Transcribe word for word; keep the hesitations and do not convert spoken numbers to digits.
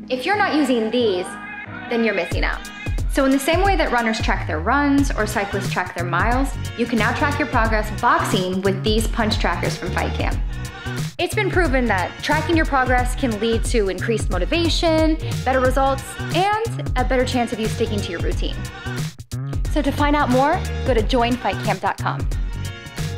If you're not using these, then you're missing out. So in the same way that runners track their runs or cyclists track their miles, you can now track your progress boxing with these punch trackers from FightCamp. It's been proven that tracking your progress can lead to increased motivation, better results, and a better chance of you sticking to your routine. So to find out more, go to join fight camp dot com.